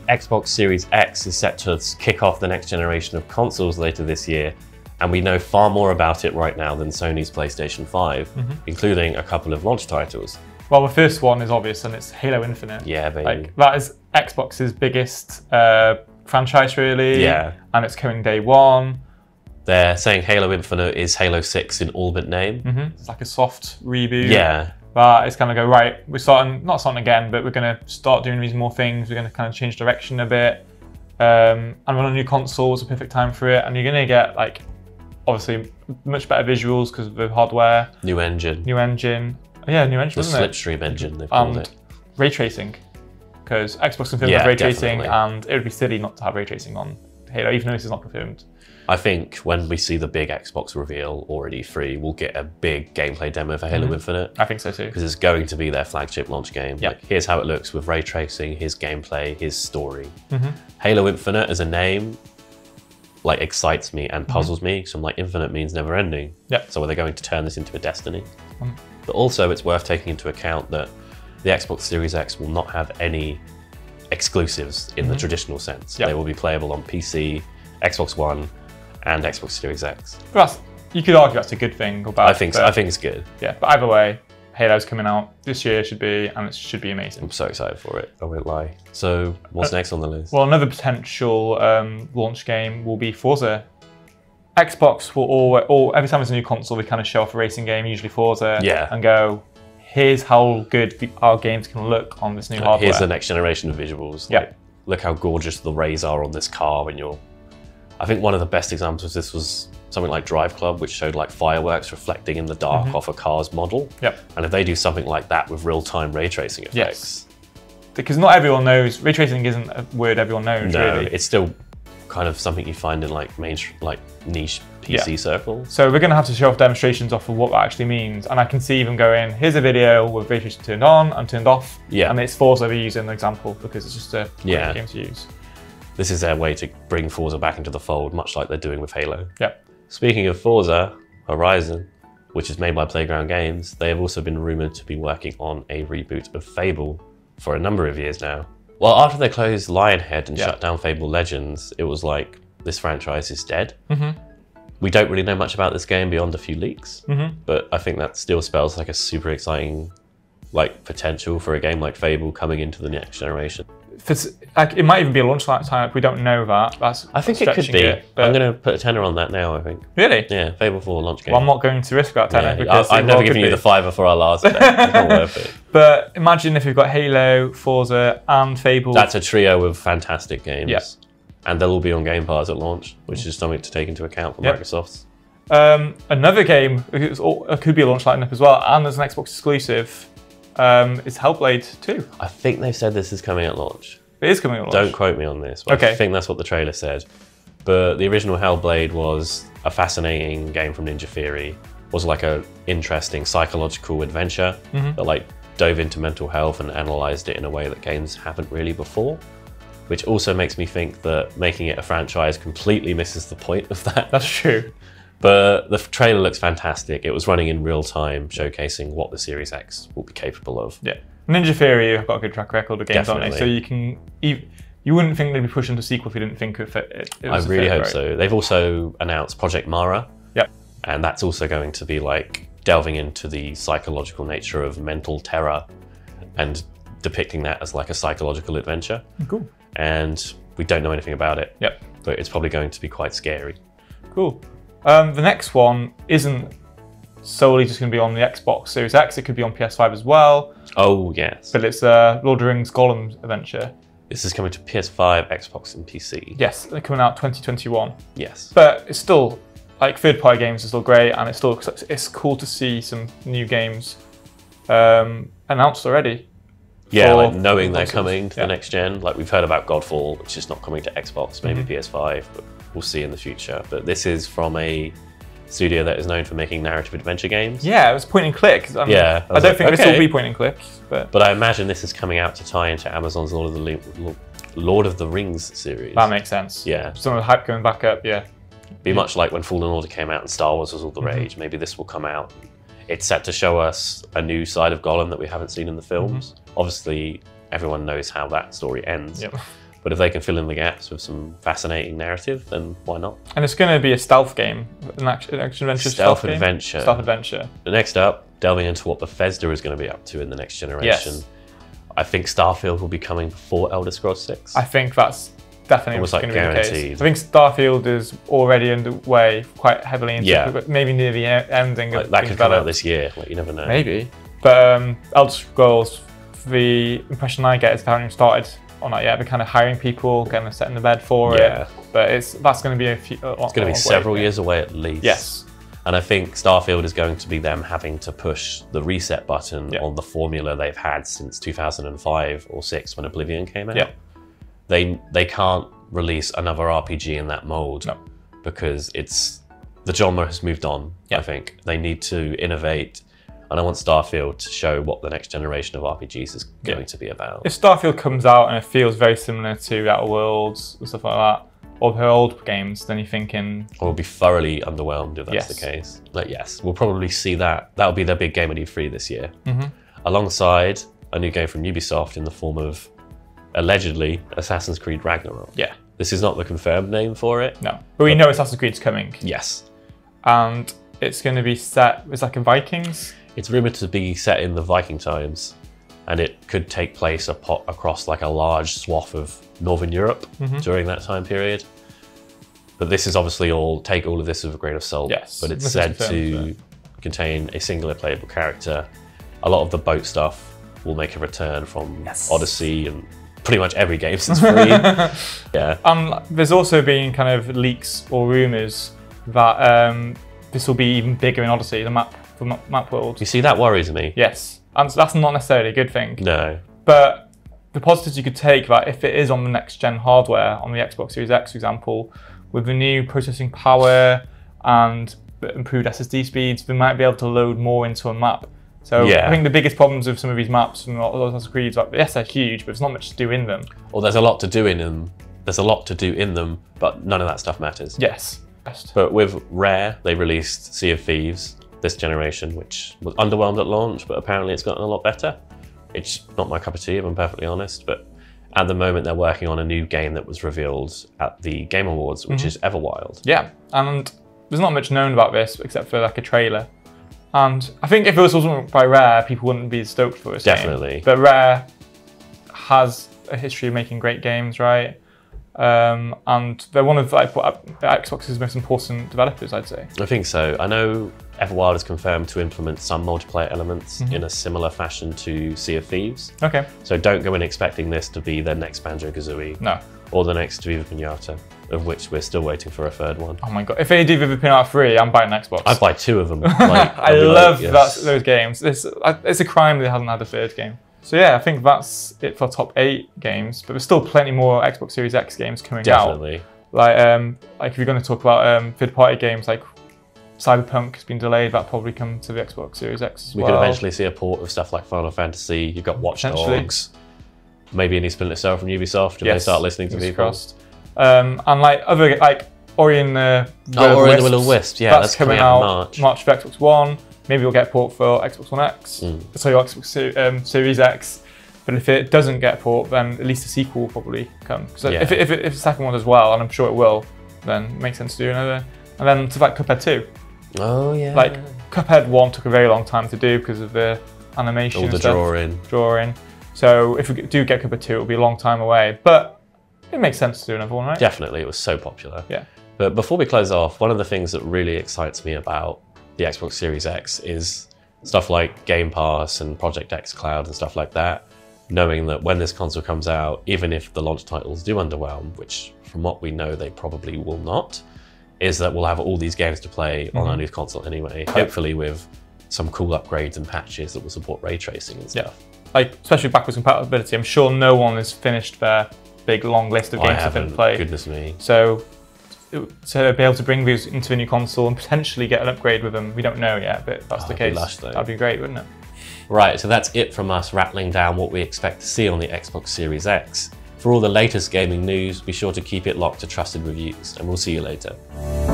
Xbox Series X is set to kick off the next generation of consoles later this year, and we know far more about it right now than Sony's PlayStation 5, including a couple of launch titles. Well, the first one is obvious, and it's Halo Infinite. Yeah, baby. Like, that is Xbox's biggest franchise, really. Yeah. And it's coming day one. They're saying Halo Infinite is Halo 6 in all but name. It's like a soft reboot. Yeah. But it's kind of go, right, we're starting, not starting again, but we're going to start doing these more things. We're going to kind of change direction a bit. And run a new console is a perfect time for it. And you're going to get, like, obviously, much better visuals because of the hardware. New engine. Yeah, new engine, The Slipstream engine, they've called it. Ray tracing, because Xbox confirmed ray tracing, and it would be silly not to have ray tracing on Halo, even though this is not confirmed. I think when we see the big Xbox reveal already free, we'll get a big gameplay demo for Halo Infinite. I think so too. Because it's going to be their flagship launch game. Yep. Like, here's how it looks with ray tracing, here's gameplay, here's story. Halo Infinite as a name, like, excites me and puzzles me. So I'm like, Infinite means never ending. Yep. So are they going to turn this into a Destiny? But also it's worth taking into account that the Xbox Series X will not have any exclusives in the traditional sense. Yep. They will be playable on PC, Xbox One, and Xbox Series X. But you could argue that's a good thing or bad. I think it's good. Yeah, but either way, Halo's coming out this year, and it should be amazing. I'm so excited for it, I won't lie. So what's next on the list? Well, another potential launch game will be Forza. Xbox will every time there's a new console, we kind of show off a racing game, usually Forza, and go, here's how good our games can look on this new hardware. Here's the next generation of visuals. Like, look how gorgeous the rays are on this car when you're... I think one of the best examples of this was something like Drive Club, which showed like fireworks reflecting in the dark off a car's model. And if they do something like that with real-time ray tracing effects... Because not everyone knows, ray tracing isn't a word everyone knows, really. It's still kind of something you find in like niche PC circles. So we're going to have to show off demonstrations of what that actually means, and I can see even going, here's a video with ray tracing turned on and turned off, and it's Forza we're using an example because it's just a great game to use. This is their way to bring Forza back into the fold, much like they're doing with Halo. Yep. Speaking of Forza, Horizon, which is made by Playground Games, they have also been rumoured to be working on a reboot of Fable for a number of years now. Well, after they closed Lionhead and shut down Fable Legends, it was like, this franchise is dead. We don't really know much about this game beyond a few leaks, but I think that still spells like a super exciting potential for a game like Fable coming into the next generation. It might even be a launch time. We don't know that. I think it could be. I'm going to put a tenner on that now, I think. Really? Yeah, Fable 4 launch game. Well, I'm not going to risk that tenner. Because I've never given you the $5 for our last bet. It's not worth it. But imagine if you've got Halo, Forza, and Fable. That's a trio of fantastic games. Yeah. And they'll all be on Game Pass at launch, which is something to take into account for Microsoft. Another game, it could be a launch lineup as well, and there's an Xbox exclusive, is Hellblade 2. I think they've said this is coming at launch. It is coming at launch. Don't quote me on this, but I think that's what the trailer said. But the original Hellblade was a fascinating game from Ninja Theory. Was like a interesting psychological adventure that dove into mental health and analysed it in a way that games haven't really before. Which also makes me think that making it a franchise completely misses the point of that. That's true. But the trailer looks fantastic. It was running in real time, showcasing what the Series X will be capable of. Yeah. Ninja Theory have got a good track record of games, aren't they? So you wouldn't think they'd be pushing the sequel if you didn't think it was I really hope so. They've also announced Project Mara. Yep. And that's also going to be delving into the psychological nature of mental terror and depicting that as like a psychological adventure. Cool. And we don't know anything about it. Yep. But it's probably going to be quite scary. Cool. The next one isn't solely just going to be on the Xbox Series X. It could be on PS5 as well. Oh, yes. But it's Lord of the Rings Gollum adventure. This is coming to PS5, Xbox, and PC. Yes, they're coming out 2021. Yes. But it's still, third-party games are still great, and it's cool to see some new games announced already. Yeah, knowing they're coming to the next gen. We've heard about Godfall, which is not coming to Xbox, maybe PS5, but we'll see in the future. But this is from a studio that is known for making narrative adventure games. Yeah, it was point and click. I don't think this will be point and click. But I imagine this is coming out to tie into Amazon's Lord of the Rings series. That makes sense. Yeah. Some of the hype going back up, Be much like when Fallen Order came out and Star Wars was all the rage. Maybe this will come out. It's set to show us a new side of Gollum that we haven't seen in the films. Obviously, everyone knows how that story ends. But if they can fill in the gaps with some fascinating narrative, then why not? And it's going to be a stealth game, an action-adventure Stealth adventure. Stealth adventure. The next up, delving into what Bethesda is going to be up to in the next generation. Yes. I think Starfield will be coming before Elder Scrolls 6. I think that's definitely Almost going like to be the guaranteed. case. I think Starfield is already underway quite heavily, but maybe near the ending. Like, that could come out this year. Like, you never know. Maybe. But Elder Scrolls, the impression I get is they haven't started on that yet. They're kind of hiring people, getting them set in the bed for it. But that's going to be it's going to be several years away at least. Yes. And I think Starfield is going to be them having to push the reset button on the formula they've had since 2005 or 6 when Oblivion came out. Yeah. They can't release another RPG in that mold because the genre has moved on. I think they need to innovate, and I want Starfield to show what the next generation of RPGs is going to be about. If Starfield comes out and it feels very similar to Outer Worlds and stuff like that, or her old games, then you're thinking... We'll be thoroughly underwhelmed if that's the case. Like, yes, we'll probably see that. That'll be their big game at E3 this year. Alongside a new game from Ubisoft in the form of, allegedly, Assassin's Creed Ragnarok. Yeah. This is not the confirmed name for it. No. But we know Assassin's Creed's coming. Yes. And it's going to be set... It's like in Vikings? It's rumoured to be set in the Viking times, and it could take place across like a large swath of Northern Europe during that time period. But this is obviously take all of this with a grain of salt. Yes, but it's said to contain a singular playable character. A lot of the boat stuff will make a return from Odyssey and pretty much every game since 3. There's also been kind of leaks or rumours that this will be even bigger in Odyssey, the map world. You see, that worries me. Yes, and that's not necessarily a good thing. No. But the positives you could take that if it is on the next gen hardware, on the Xbox Series X, for example, with the new processing power and improved SSD speeds, we might be able to load more into a map. So I think the biggest problems with some of these maps from Assassin's Creed, like, yes, they're huge, but there's not much to do in them. Well, there's a lot to do in them. But none of that stuff matters. Yes. But with Rare, they released Sea of Thieves this generation, which was underwhelmed at launch, but apparently it's gotten a lot better. It's not my cup of tea, if I'm perfectly honest, but at the moment they're working on a new game that was revealed at the Game Awards, which is Everwild. Yeah, and there's not much known about this except for like a trailer. And I think if it was wasn't by Rare, people wouldn't be stoked for this game. But Rare has a history of making great games, right? And they're one of Xbox's most important developers, I'd say. I think so. I know Everwild is confirmed to implement some multiplayer elements in a similar fashion to Sea of Thieves. Okay. So don't go in expecting this to be their next Banjo-Kazooie. No. Or the next Viva Pinata, of which we're still waiting for a third one. Oh my god. If they do Viva Pinata 3, I'm buying an Xbox. I'd buy 2 of them. I love those games. It's a crime they haven't had a third game. So yeah, I think that's it for top 8 games, but there's still plenty more Xbox Series X games coming out. Definitely. Like if you're going to talk about third-party games, like Cyberpunk has been delayed, that'll probably come to the Xbox Series X as well. We could eventually see a port of stuff like Final Fantasy. You've got Watch Dogs, maybe a new Splinter Cell from Ubisoft if they start listening to people. And like other Ori and the Will of the Wisp, that's coming out March for Xbox One. Maybe we'll get a port for Xbox One X, so your Xbox Series X. But if it doesn't get a port, then at least a sequel will probably come. So if the second one does well, and I'm sure it will, then it makes sense to do another. And then to like Cuphead 2. Oh yeah. Like Cuphead 1 took a very long time to do because of the animation and stuff. Drawing. So if we do get Cuphead 2, it'll be a long time away. But it makes sense to do another one, right? Definitely, it was so popular. Yeah. But before we close off, one of the things that really excites me about the Xbox Series X is stuff like Game Pass and Project X Cloud and stuff like that, knowing that when this console comes out, even if the launch titles do underwhelm, which from what we know they probably will not, is that we'll have all these games to play on our new console anyway, hopefully with some cool upgrades and patches that will support ray tracing and stuff. Like, especially backwards compatibility, I'm sure no one has finished their big long list of games to play. Goodness me. So to be able to bring these into the new console and potentially get an upgrade with them, we don't know yet, but if that's the case, that'd be great, wouldn't it? Right, so that's it from us rattling down what we expect to see on the Xbox Series X. For all the latest gaming news, be sure to keep it locked to trusted reviews, and we'll see you later.